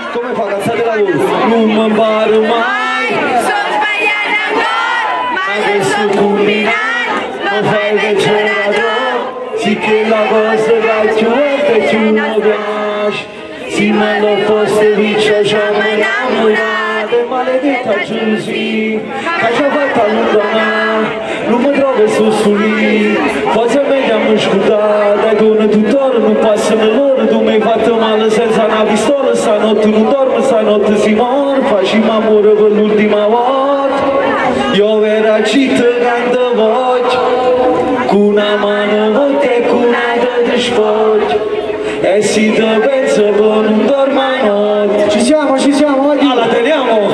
Come fa? Cazzate la voce. Non mi pare mai. Sono sbagliata ancora, ma adesso combinato. Non fai leggere la droga. Sì che la cosa che più volte più mi piace. Sì ma non fosse vicino ci amo innamorate. Maledetta Giusy, che ci ha fatto allontanare. Non mi trovo su lì. Forse meglio mi scordare. Con tuttora non passano l'ora. Tu mi hai fatto male senza una pistola. Stanotte non dormo, stanotte si muore. Facciamo amore per l'ultima volta. Io vera città canta voce. Con una mano volta e con un'altra ti sporge. E si te pensa che non dormo a notte. Ci siamo, Ah, la teniamo?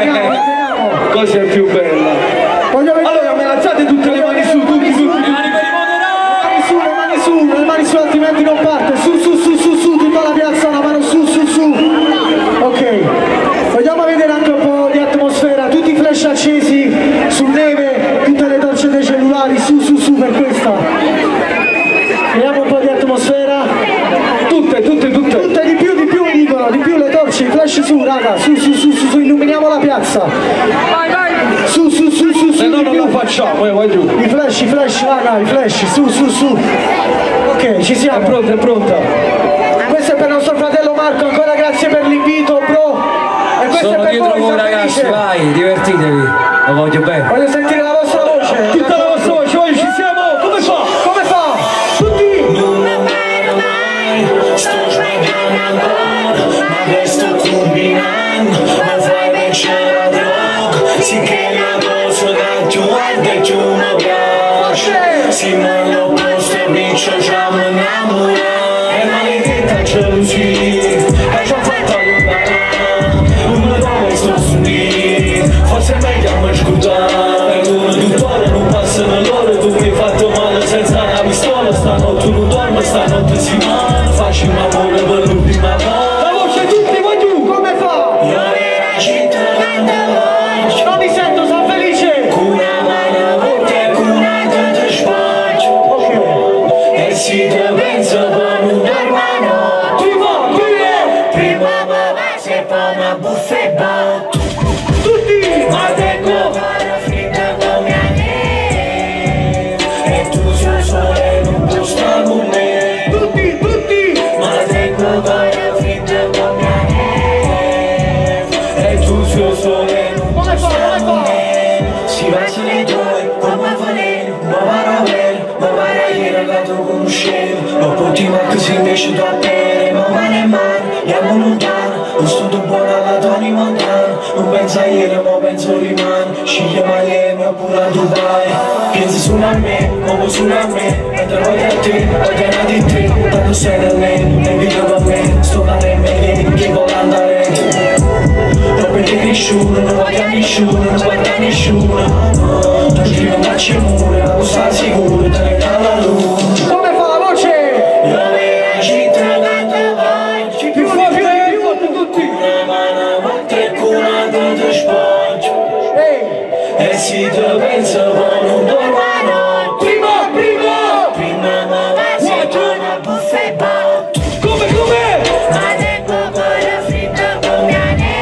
Cosa è più bella? Allora me alzate tutte le mani su, tutti. Le mani per i moderati. le mani su, altrimenti non parte. Su, tutta la piazza, la mano su. Ok. Vogliamo vedere anche un po' di atmosfera, tutti i flash accesi su neve, tutte le torce dei cellulari, su per questa. Vediamo un po' di atmosfera. Tutte. Tutte di più mi dicono, di più le torce, i flash su, raga, su, illuminiamo la piazza. Su. Se no non la facciamo, vai giù. I flash, raga, i flash, su. Ok, ci siamo. È pronta. Questo è per nostro fratello Marco, ancora grazie per l'invito, bro. E questo Sono è per dietro voi, voi ragazzi, felice. vai, divertitevi, lo voglio bene. Voglio sentire la vostra voce. Tutta la vostra voce, oggi ci siamo. Come fa? Tutti. Non mi pare mai, sto sbagliando ancora, ma adesso combinando, non fai vincere la droga. Sì che la cosa che più guarda e più mi piace. Sì ma non posso vincere, ci amo innamorare. E maledetta Giusy, che ci ha fatto allontanare. Non mi trovo sto su lì, forse è meglio mi scordare. Con tuttora non passano l'ora, tu mi hai fatto male senza una pistola. Stanotte non dormo, stanotte si muore. Facciamo amore per l'ultima volta. La voce tutti, vai giù. Come fa? Io vera città canta voce. Non mi sento, sono felice. Con una mano volta e con un'altra ti sporge. Ok. E si te pensa che non dormo a notte. Prima mi baci e poi mi buffa e botto. Ma tengo ancora fredda come a neve. E tu sei sole non puoi stare con me. Ma tengo ancora fredda come a neve. E tu sei sole non puoi stare con me. Si va sulle due, come volere, ma va ieri dato conoscere. Lo potevo così invece da bere, ma mare e mare, andiamo lontano. Ho stato buono alla Tony Montana. Non pensa ieri, ma penso rimane. Sceglie Miami oppure a Dubai. Pensi solo a me, muovo solo a me. Mentre voglio a te, voglio a di te. Tanto sei da lei, e video con me. Sto da me, che voglio andare. Non perché nessuno, non voglio a nessuno, non voglio a nessuno. Non scrivo una cimura, non sta sicuro, te ne dà la luce. Come fa la voce? Io vera città canta voce. Più forte tutti. Una mano volta e con un'altra ti sporge. E si te pensa che non dormo a notte. Prima mi baci e poi mi buffa e botto. Come? Ma tengo ancora fredda come a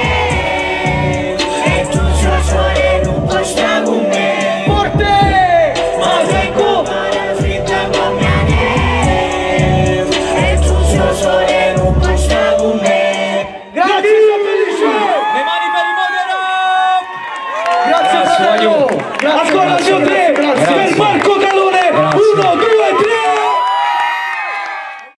neve. E tu sei sole non puoi stare con me. Forte. Ma tengo ancora fredda come a neve. E tu sei sole non puoi stare con me. Grazie, sono felice. Le mani per i moderati! Grazie, fratello. Ancora 2 o 3 per Marco Calò.